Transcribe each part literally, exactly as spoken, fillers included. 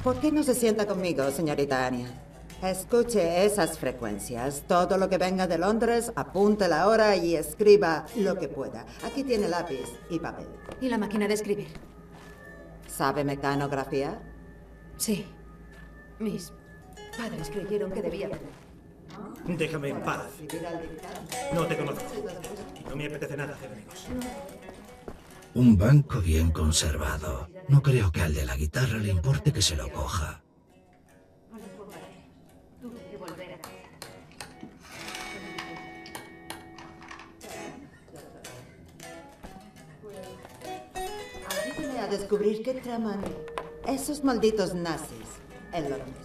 ¿Por qué no se sienta conmigo, señorita Anya? Escuche esas frecuencias. Todo lo que venga de Londres, apunte la hora y escriba lo que pueda. Aquí tiene lápiz y papel. ¿Y la máquina de escribir? ¿Sabe mecanografiar? Sí. Mis padres creyeron que debía tener. Déjame en paz. No te conozco. Y no me apetece nada hacer amigos. Un banco bien conservado. No creo que al de la guitarra le importe que se lo coja. Ayúdame a descubrir qué traman esos malditos nazis en Londres.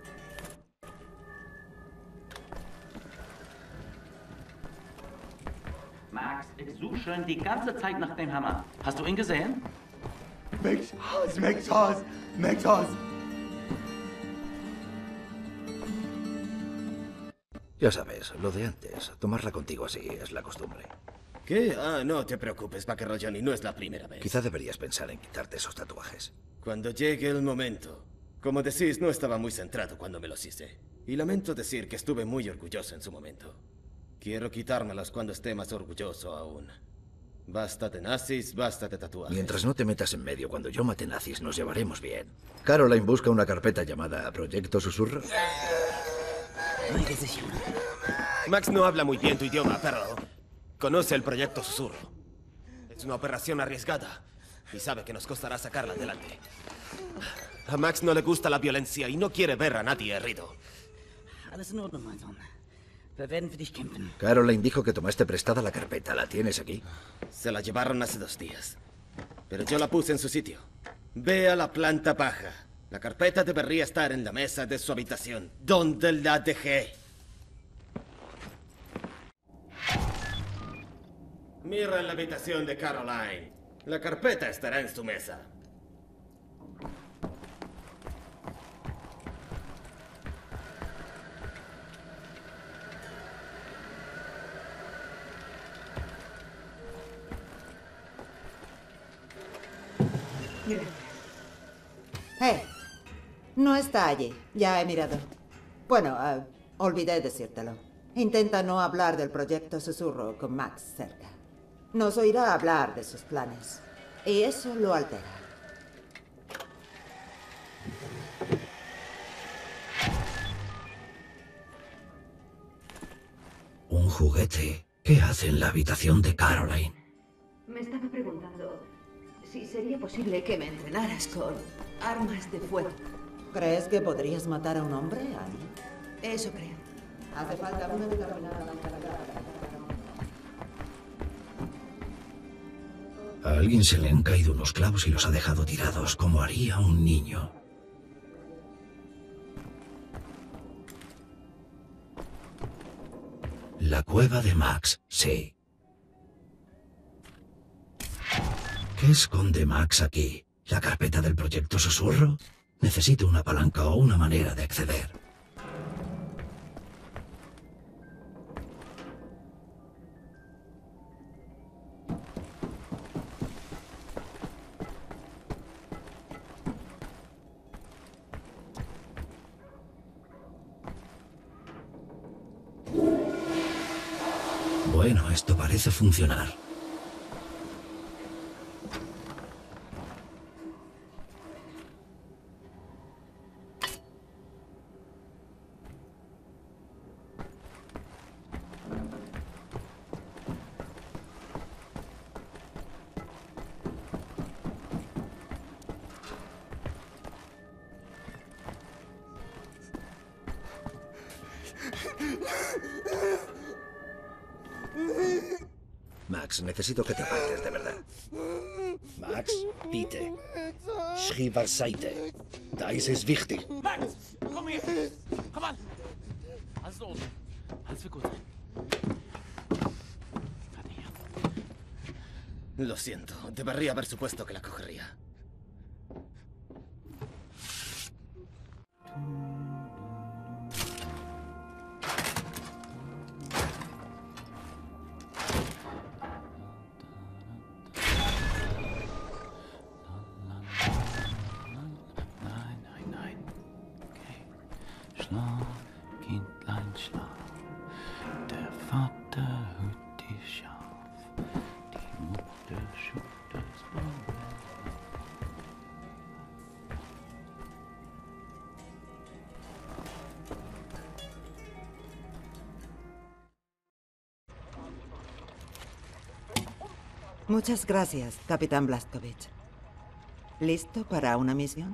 Max, ich suche schon die ganze Zeit nach dem Hammer. Hast du ihn gesehen? Max Haas, Max Haas, Max Haas. Ya sabes, lo de antes. Tomarla contigo así es la costumbre. ¿Qué? Ah, no te preocupes, Vaquero Johnny, no es la primera vez. Quizá deberías pensar en quitarte esos tatuajes. Cuando llegue el momento. Como decís, no estaba muy centrado cuando me los hice. Y lamento decir que estuve muy orgulloso en su momento. Quiero quitármelos cuando esté más orgulloso aún. Basta de nazis, basta de tatuajes. Mientras no te metas en medio cuando yo mate nazis, nos llevaremos bien. Caroline busca una carpeta llamada Proyecto Susurro. Max no habla muy bien tu idioma, pero conoce el Proyecto Susurro. Es una operación arriesgada y sabe que nos costará sacarla adelante. A Max no le gusta la violencia y no quiere ver a nadie herido. Alles in Ordnung, mein Sohn. Wir werden für dich kämpfen. Caroline dijo que tomaste prestada la carpeta. ¿La tienes aquí? Se la llevaron hace dos días. Pero yo la puse en su sitio. Ve a la planta baja. La carpeta debería estar en la mesa de su habitación. ¿Dónde la dejé? Mira en la habitación de Caroline. La carpeta estará en su mesa. ¡Eh! No está allí. Ya he mirado. Bueno, uh, olvidé decírtelo. Intenta no hablar del proyecto Susurro con Max cerca. Nos oirá hablar de sus planes. Y eso lo altera. Un juguete. ¿Qué hace en la habitación de Caroline? Me estaba preguntando si sería posible que me entrenaras con armas de fuego. ¿Crees que podrías matar a un hombre, Annie? Eso creo. Hace falta una determinada mentalidad. A alguien se le han caído unos clavos y los ha dejado tirados, como haría un niño. La cueva de Max, sí. ¿Qué esconde Max aquí? ¿La carpeta del Proyecto Susurro? Necesito una palanca o una manera de acceder. Bueno, esto parece funcionar. Max, necesito que te apartes de verdad. Max, bitte. Schrieb zur Seite. Da ist es wichtig. Max, komm hier. Komm an. Alles los. Alles wird gut sein. Warte hier. Lo siento. Debería haber supuesto que la cogería. Nein, nein, nein. Schlaf, Kindlein, schlaf. Der Vater hüt die Schaf, die Mutter schuf das Brot. Muchas gracias, Capitán Blazkowicz. ¿Listo para una misión?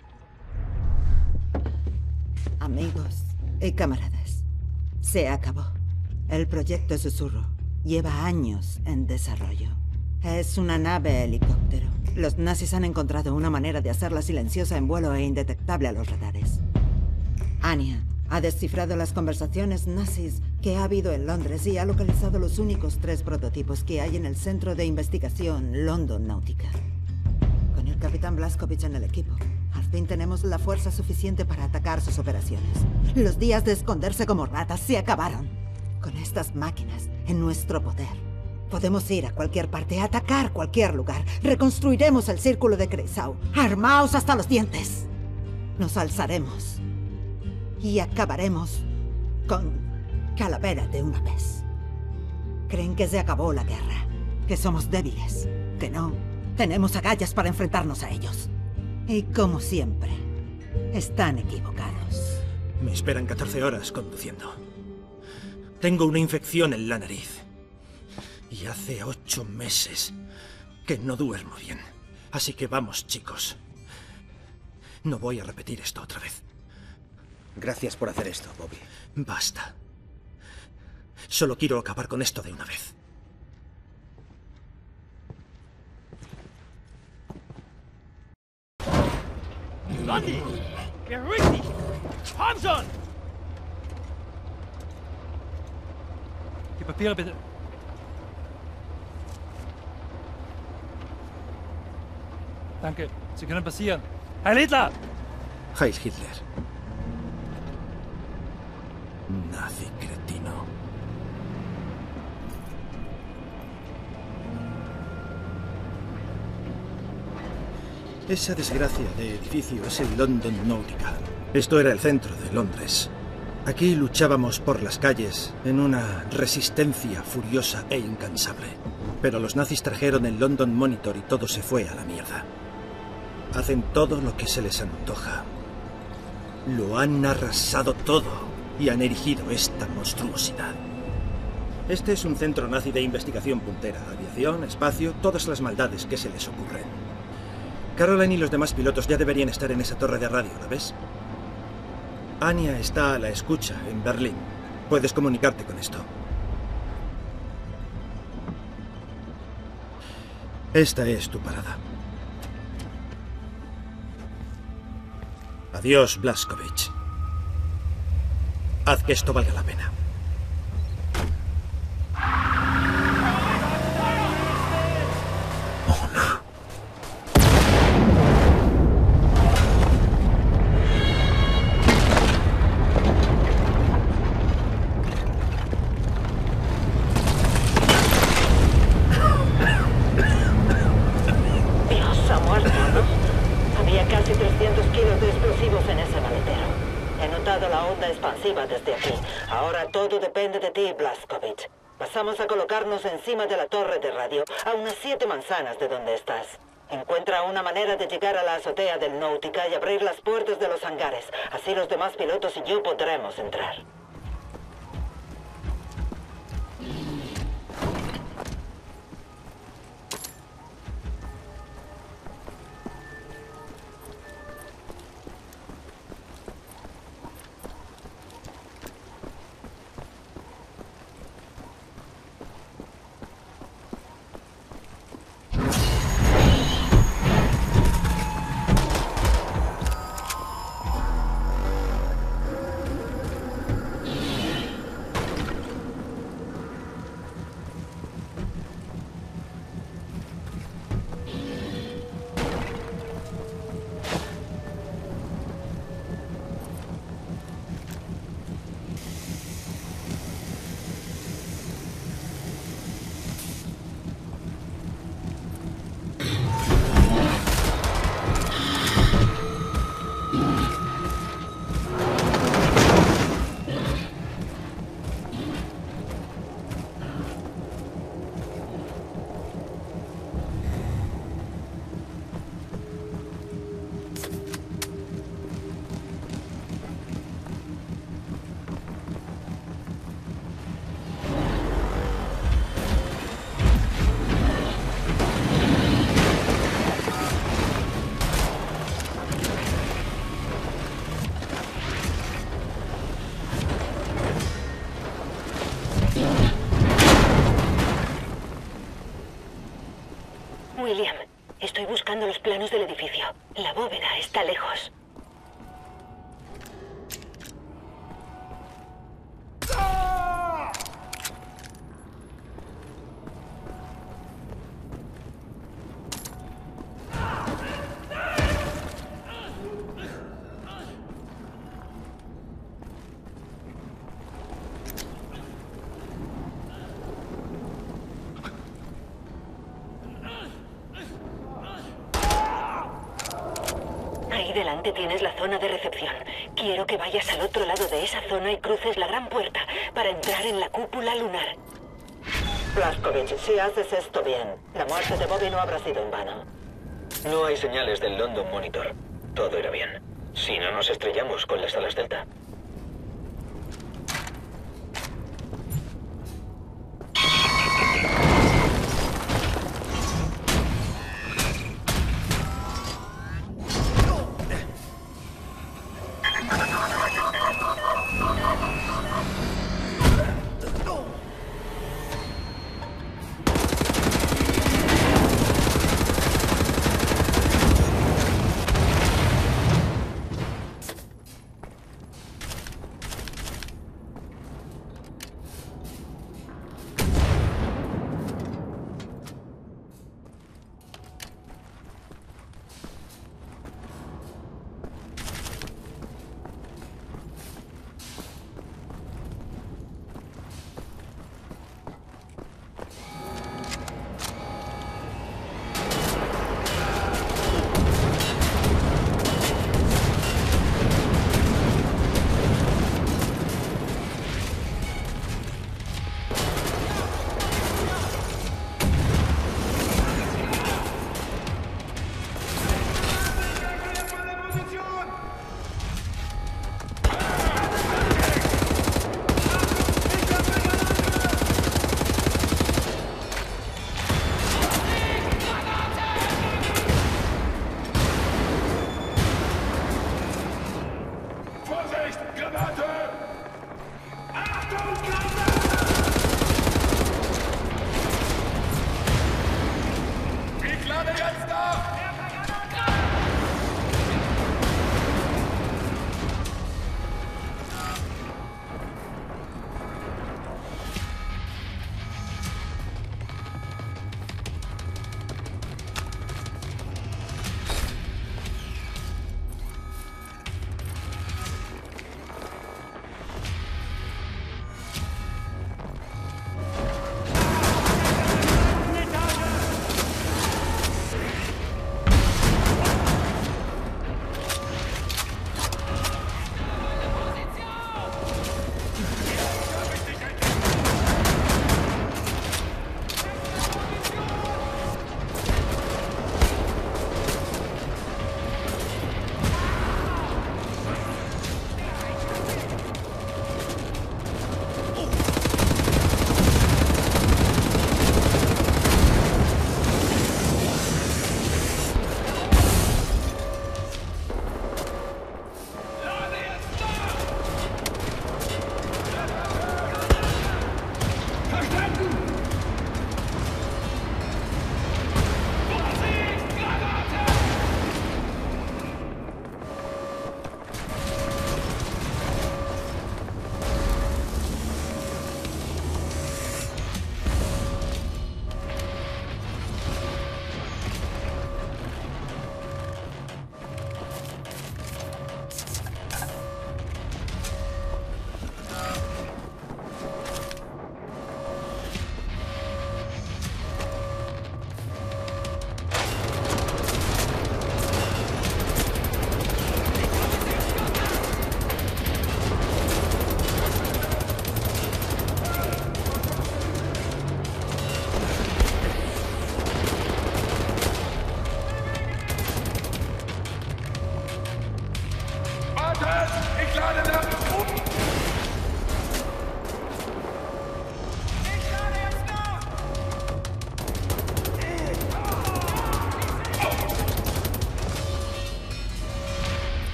Amigos y camaradas, se acabó. El proyecto Susurro lleva años en desarrollo. Es una nave helicóptero. Los nazis han encontrado una manera de hacerla silenciosa en vuelo e indetectable a los radares. Anya ha descifrado las conversaciones nazis que ha habido en Londres y ha localizado los únicos tres prototipos que hay en el Centro de Investigación London Náutica. Con el Capitán Blazkowicz en el equipo, al fin tenemos la fuerza suficiente para atacar sus operaciones. Los días de esconderse como ratas se acabaron. Con estas máquinas en nuestro poder, podemos ir a cualquier parte, atacar cualquier lugar. Reconstruiremos el círculo de Kreisau. Armaos hasta los dientes. Nos alzaremos y acabaremos con Calavera de una vez. Creen que se acabó la guerra, que somos débiles, que no. Tenemos agallas para enfrentarnos a ellos. Y como siempre, están equivocados. Me esperan catorce horas conduciendo. Tengo una infección en la nariz. Y hace ocho meses que no duermo bien. Así que vamos, chicos. No voy a repetir esto otra vez. Gracias por hacer esto, Bobby. Basta. Solo quiero acabar con esto de una vez. Blondie! Beruhig dich! Komm schon! Die Papiere bitte. Danke, Sie können passieren. Heil Hitler! Heil Hitler. Nazi cretino. Esa desgracia de edificio es el London Náutica. Esto era el centro de Londres. Aquí luchábamos por las calles en una resistencia furiosa e incansable. Pero los nazis trajeron el London Monitor y todo se fue a la mierda. Hacen todo lo que se les antoja. Lo han arrasado todo y han erigido esta monstruosidad. Este es un centro nazi de investigación puntera. Aviación, espacio, todas las maldades que se les ocurren. Caroline y los demás pilotos ya deberían estar en esa torre de radio, ¿la ves? Anya está a la escucha en Berlín. Puedes comunicarte con esto. Esta es tu parada. Adiós, Blazkowicz. Haz que esto valga la pena. Oh, no. Dios, ha muerto, ¿no? Había casi trescientos kilos de explosivos en ese maletero. He notado la onda expansiva desde aquí. Ahora todo depende de ti, Blazkowicz. Pasamos a colocarnos encima de la torre de radio, a unas siete manzanas de donde estás. Encuentra una manera de llegar a la azotea del Náutica y abrir las puertas de los hangares. Así los demás pilotos y yo podremos entrar. planos del edificio. La bóveda está lejos. Ahí delante tienes la zona de recepción. Quiero que vayas al otro lado de esa zona y cruces la gran puerta para entrar en la cúpula lunar. Blazkowicz, si haces esto bien, la muerte de Bobby no habrá sido en vano. No hay señales del London Monitor. Todo era bien. Si no nos estrellamos con las alas Delta.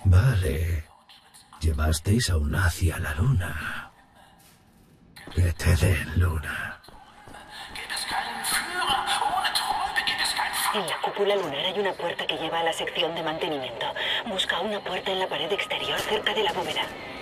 Vale. Llevasteis a un nazi a la luna. Que te den luna. En la cúpula lunar hay una puerta que lleva a la sección de mantenimiento. Busca una puerta en la pared exterior cerca de la bóveda.